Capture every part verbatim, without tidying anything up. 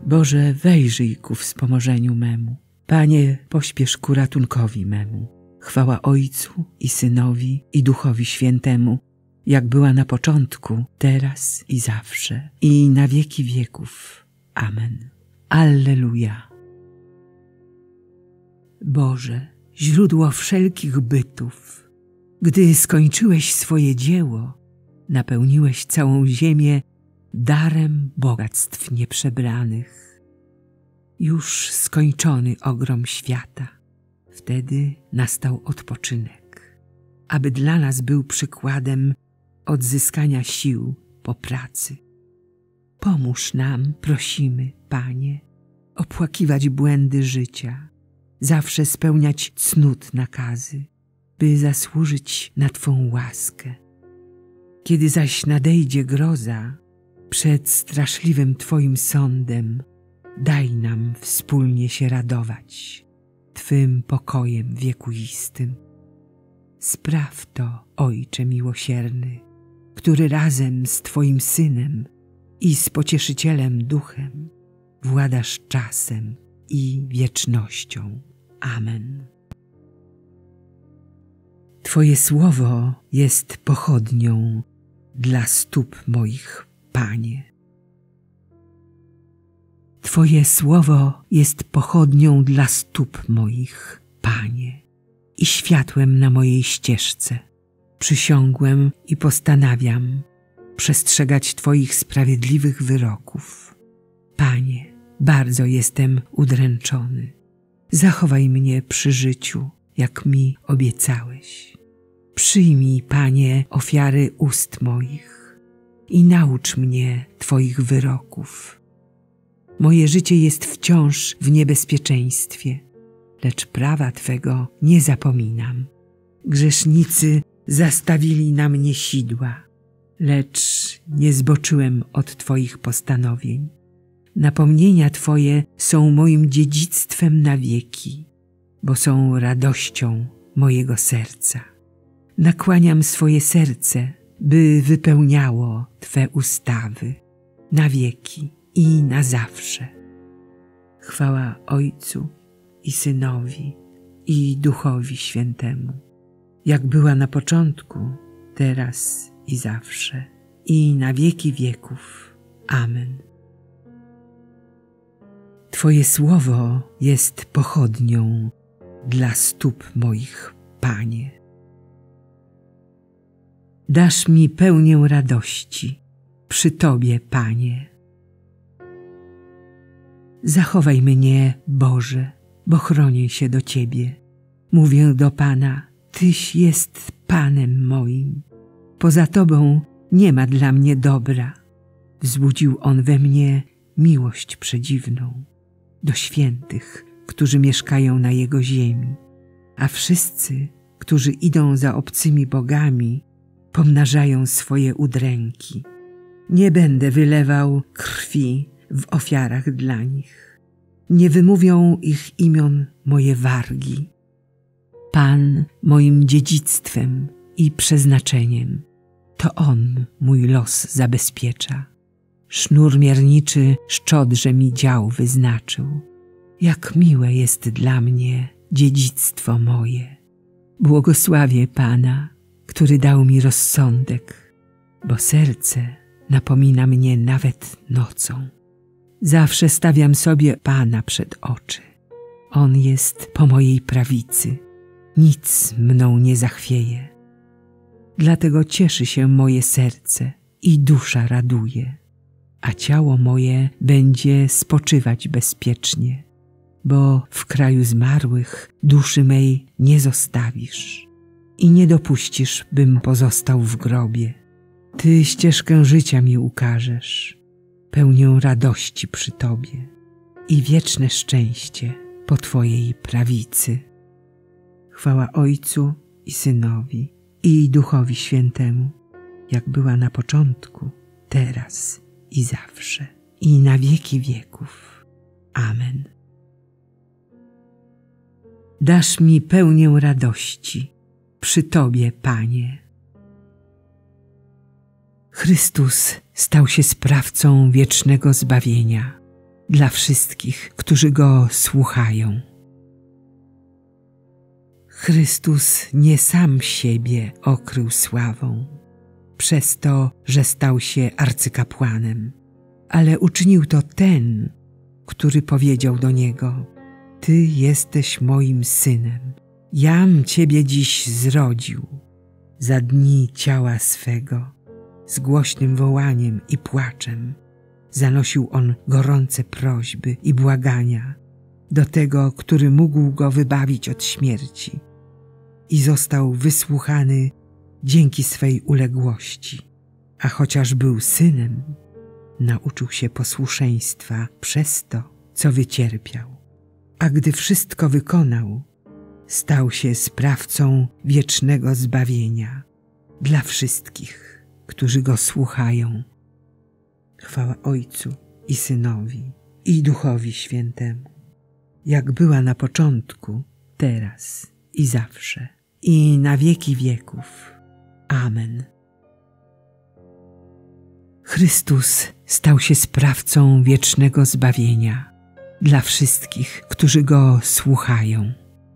Boże, wejrzyj ku wspomożeniu memu. Panie, pośpiesz ku ratunkowi memu. Chwała Ojcu i Synowi i Duchowi Świętemu, jak była na początku, teraz i zawsze, i na wieki wieków. Amen. Alleluja. Boże, źródło wszelkich bytów, gdy skończyłeś swoje dzieło, napełniłeś całą ziemię darem bogactw nieprzebranych. Już skończony ogrom świata, wtedy nastał odpoczynek, aby dla nas był przykładem odzyskania sił po pracy. Pomóż nam, prosimy, Panie, opłakiwać błędy życia, zawsze spełniać cnót nakazy, by zasłużyć na Twą łaskę. Kiedy zaś nadejdzie groza, przed straszliwym Twoim sądem, daj nam wspólnie się radować Twym pokojem wiekuistym. Spraw to, Ojcze miłosierny, który razem z Twoim Synem i z Pocieszycielem Duchem władasz czasem i wiecznością. Amen. Twoje słowo jest pochodnią dla stóp moich, Panie. Twoje słowo jest pochodnią dla stóp moich, Panie, i światłem na mojej ścieżce. Przysiągłem i postanawiam przestrzegać Twoich sprawiedliwych wyroków. Panie, bardzo jestem udręczony. Zachowaj mnie przy życiu, jak mi obiecałeś. Przyjmij, Panie, ofiary ust moich i naucz mnie Twoich wyroków. Moje życie jest wciąż w niebezpieczeństwie, lecz prawa Twego nie zapominam. Grzesznicy zastawili na mnie sidła, lecz nie zboczyłem od Twoich postanowień. Napomnienia Twoje są moim dziedzictwem na wieki, bo są radością mojego serca. Nakłaniam swoje serce, by wypełniało Twe ustawy na wieki i na zawsze. Chwała Ojcu i Synowi i Duchowi Świętemu, jak była na początku, teraz i zawsze, i na wieki wieków. Amen. Twoje słowo jest pochodnią dla stóp moich, Panie. Dasz mi pełnię radości przy Tobie, Panie. Zachowaj mnie, Boże, bo chronię się do Ciebie. Mówię do Pana, Tyś jest Panem moim. Poza Tobą nie ma dla mnie dobra. Wzbudził On we mnie miłość przedziwną do świętych, którzy mieszkają na Jego ziemi, a wszyscy, którzy idą za obcymi bogami, pomnażają swoje udręki. Nie będę wylewał krwi w ofiarach dla nich. Nie wymówią ich imion moje wargi. Pan moim dziedzictwem i przeznaczeniem, to On mój los zabezpiecza. Sznur mierniczy szczodrze mi dział wyznaczył. Jak miłe jest dla mnie dziedzictwo moje. Błogosławię Pana, który dał mi rozsądek, bo serce napomina mnie nawet nocą. Zawsze stawiam sobie Pana przed oczy. On jest po mojej prawicy. Nic mną nie zachwieje. Dlatego cieszy się moje serce i dusza raduje, a ciało moje będzie spoczywać bezpiecznie, bo w kraju zmarłych duszy mej nie zostawisz i nie dopuścisz, bym pozostał w grobie. Ty ścieżkę życia mi ukażesz, pełnię radości przy Tobie i wieczne szczęście po Twojej prawicy. Chwała Ojcu i Synowi i Duchowi Świętemu, jak była na początku, teraz i zawsze, i na wieki wieków. Amen. Dasz mi pełnię radości przy Tobie, Panie. Chrystus stał się sprawcą wiecznego zbawienia. dla wszystkich, którzy Go słuchają. Chrystus nie sam siebie okrył sławą, przez to, że stał się arcykapłanem, ale uczynił to ten, który powiedział do Niego: Ty jesteś moim Synem, jam Ciebie dziś zrodził. Za dni ciała swego, z głośnym wołaniem i płaczem, zanosił On gorące prośby i błagania do Tego, który mógł Go wybawić od śmierci, i został wysłuchany dzięki swej uległości, a chociaż był Synem, nauczył się posłuszeństwa przez to, co wycierpiał. A gdy wszystko wykonał, stał się sprawcą wiecznego zbawienia dla wszystkich, którzy Go słuchają. Chwała Ojcu i Synowi, i Duchowi Świętemu, jak była na początku, teraz i zawsze, i na wieki wieków. Amen. Chrystus stał się sprawcą wiecznego zbawienia dla wszystkich, którzy Go słuchają.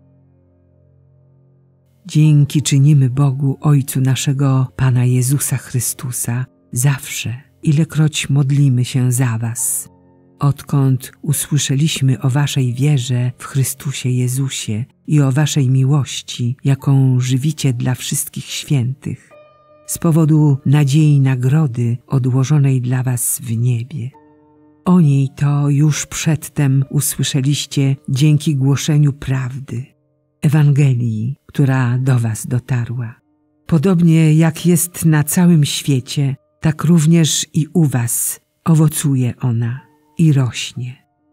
Dzięki czynimy Bogu Ojcu naszego Pana Jezusa Chrystusa zawsze, ilekroć modlimy się za Was, odkąd usłyszeliśmy o Waszej wierze w Chrystusie Jezusie i o Waszej miłości, jaką żywicie dla wszystkich świętych, z powodu nadziei nagrody odłożonej dla Was w niebie. O niej to już przedtem usłyszeliście dzięki głoszeniu prawdy, Ewangelii, która do Was dotarła. Podobnie jak jest na całym świecie, tak również i u Was owocuje ona i rośnie.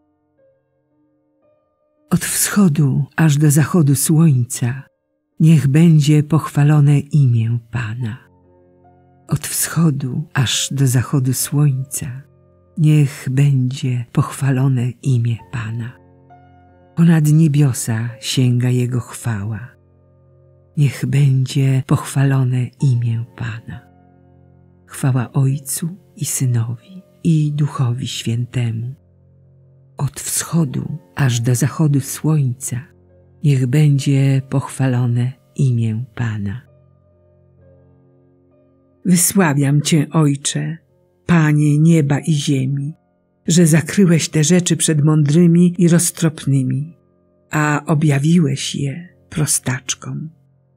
Od wschodu aż do zachodu słońca niech będzie pochwalone imię Pana. Od wschodu aż do zachodu słońca niech będzie pochwalone imię Pana. Ponad niebiosa sięga Jego chwała. Niech będzie pochwalone imię Pana. Chwała Ojcu i Synowi, i Duchowi Świętemu. Od wschodu aż do zachodu słońca niech będzie pochwalone imię Pana. Wysławiam Cię, Ojcze, Panie nieba i ziemi, że zakryłeś te rzeczy przed mądrymi i roztropnymi, a objawiłeś je prostaczkom.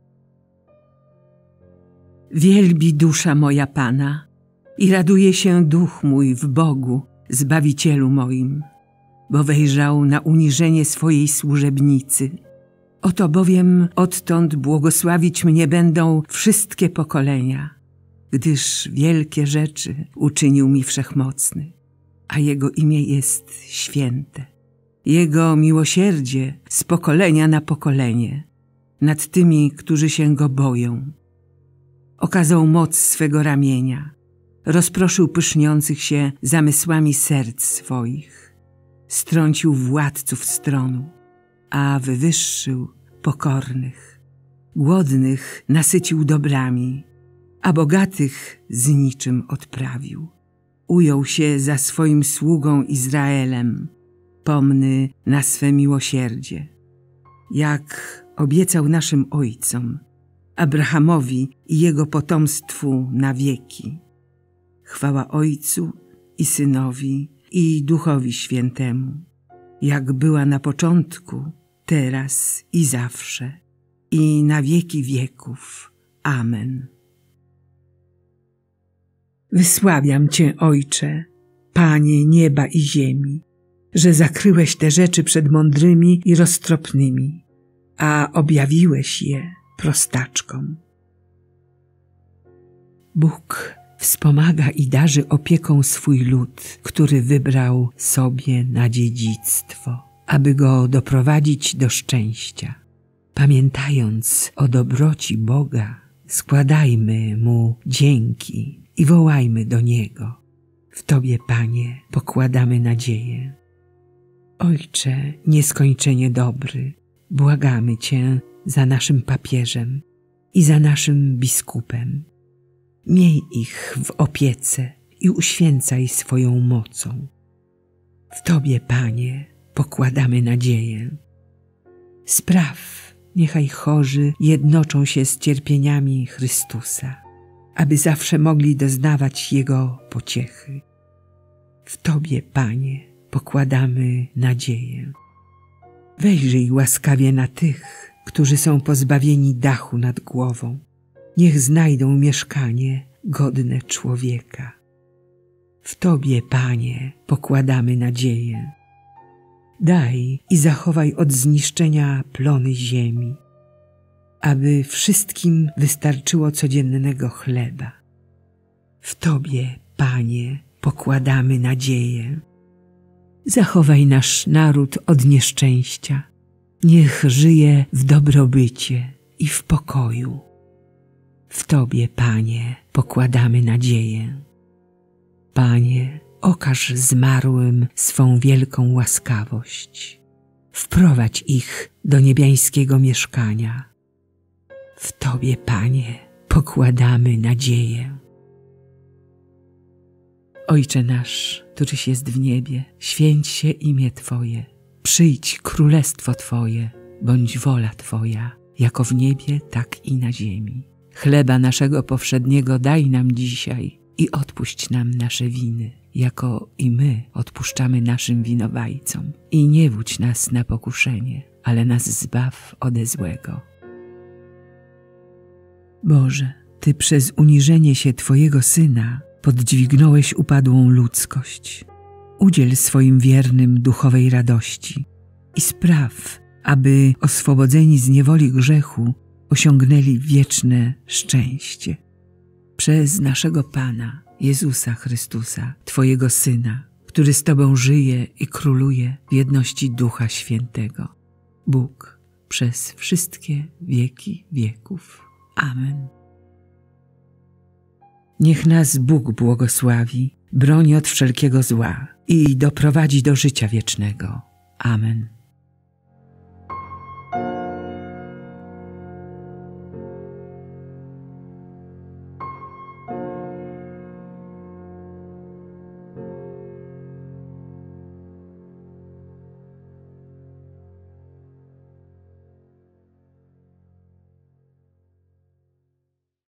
Wielbi dusza moja Pana i raduje się duch mój w Bogu, Zbawicielu moim, bo wejrzał na uniżenie swojej służebnicy. Oto bowiem odtąd błogosławić mnie będą wszystkie pokolenia, gdyż wielkie rzeczy uczynił mi Wszechmocny, a Jego imię jest święte. Jego miłosierdzie z pokolenia na pokolenie nad tymi, którzy się Go boją. Okazał moc swego ramienia, rozproszył pyszniących się zamysłami serc swoich, strącił władców stronu, a wywyższył pokornych. Głodnych nasycił dobrami, a bogatych z niczym odprawił. Ujął się za swoim sługą Izraelem, pomny na swe miłosierdzie, jak obiecał naszym ojcom, Abrahamowi i jego potomstwu na wieki. Chwała Ojcu i Synowi, i Duchowi Świętemu, jak była na początku, teraz i zawsze, i na wieki wieków. Amen. Wysławiam Cię, Ojcze, Panie nieba i ziemi, że zakryłeś te rzeczy przed mądrymi i roztropnymi, a objawiłeś je prostaczkom. Bóg wspomaga i darzy opieką swój lud, który wybrał sobie na dziedzictwo, aby go doprowadzić do szczęścia. Pamiętając o dobroci Boga, składajmy Mu dzięki i wołajmy do Niego. W Tobie, Panie, pokładamy nadzieję. Ojcze nieskończenie dobry, błagamy Cię za naszym papieżem i za naszym biskupem. Miej ich w opiece i uświęcaj swoją mocą. W Tobie, Panie, pokładamy nadzieję. Spraw, niechaj chorzy jednoczą się z cierpieniami Chrystusa, aby zawsze mogli doznawać Jego pociechy. W Tobie, Panie, pokładamy nadzieję. Wejrzyj łaskawie na tych, którzy są pozbawieni dachu nad głową. Niech znajdą mieszkanie godne człowieka. W Tobie, Panie, pokładamy nadzieję. Daj i zachowaj od zniszczenia plony ziemi, aby wszystkim wystarczyło codziennego chleba. W Tobie, Panie, pokładamy nadzieję. Zachowaj nasz naród od nieszczęścia. Niech żyje w dobrobycie i w pokoju. W Tobie, Panie, pokładamy nadzieję. Panie, okaż zmarłym swą wielką łaskawość. Wprowadź ich do niebiańskiego mieszkania. W Tobie, Panie, pokładamy nadzieję. Ojcze nasz, któryś jest w niebie, święć się imię Twoje. Przyjdź królestwo Twoje, bądź wola Twoja, jako w niebie, tak i na ziemi. Chleba naszego powszedniego daj nam dzisiaj i odpuść nam nasze winy, jako i my odpuszczamy naszym winowajcom. I nie wódź nas na pokuszenie, ale nas zbaw ode złego. Boże, Ty przez uniżenie się Twojego Syna poddźwignąłeś upadłą ludzkość. Udziel swoim wiernym duchowej radości i spraw, aby oswobodzeni z niewoli grzechu osiągnęli wieczne szczęście. Przez naszego Pana, Jezusa Chrystusa, Twojego Syna, który z Tobą żyje i króluje w jedności Ducha Świętego. Bóg przez wszystkie wieki wieków. Amen. Niech nas Bóg błogosławi, broni od wszelkiego zła i doprowadzi do życia wiecznego. Amen.